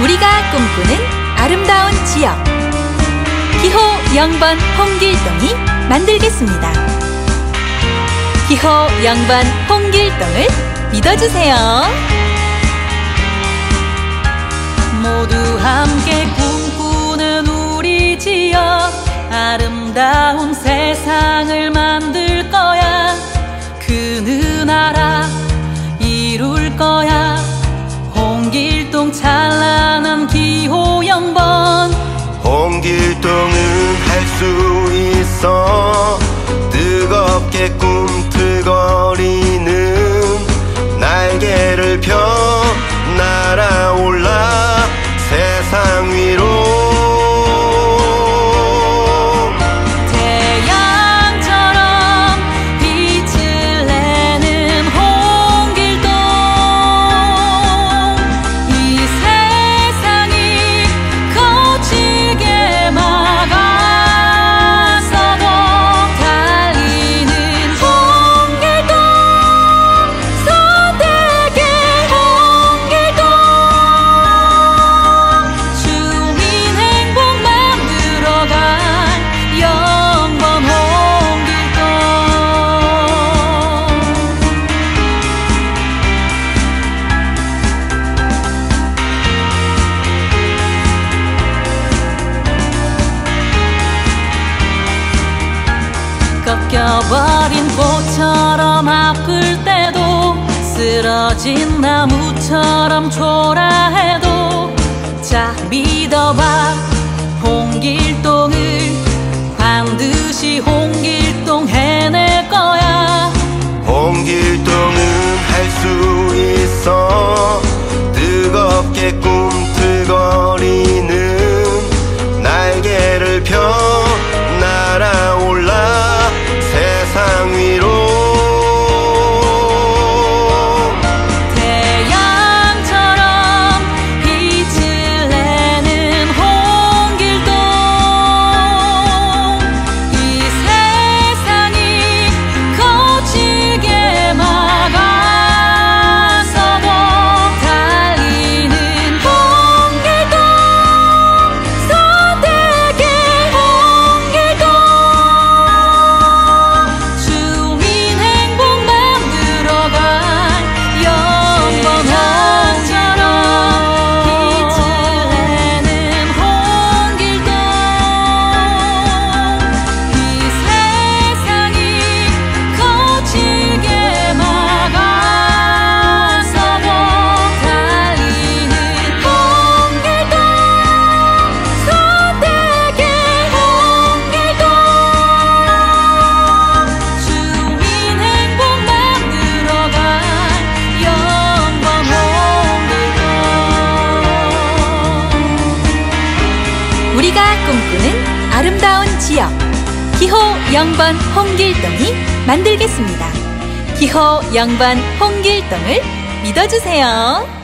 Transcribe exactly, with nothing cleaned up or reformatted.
우리가 꿈꾸는 아름다운 지역, 기호 영 번 홍길동이 만들겠습니다. 기호 영 번 홍길동을 믿어주세요. 모두 함께 꿈꾸는 우리 지역, 아름다운 세상을 만들 거야. 그 나라 이룰 거야. 홍길동 찬란한 기호 영 번. 홍길동은 할 수 있어. 뜨겁게 꿈틀거리는 날개를 펴 날아올라 세상 위로. 꺾여버린 꽃처럼 아플 때도, 쓰러진 나무처럼 초라해도, 자 믿어봐 홍길동을. 반드시 홍길동 해낼 거야. 홍길동은 할 수 있어. 뜨겁게 꿈틀거리는 날개를 펴 날아올라 세상 위로. 태양처럼 빛을 내는 홍길동. 이 세상이 거칠게 막아서도 달리는 홍길동. 선택의 홍길동. 우리가 꿈꾸는 아름다운 지역, 기호 영 번 홍길동이 만들겠습니다. 기호 영 번 홍길동을 믿어주세요.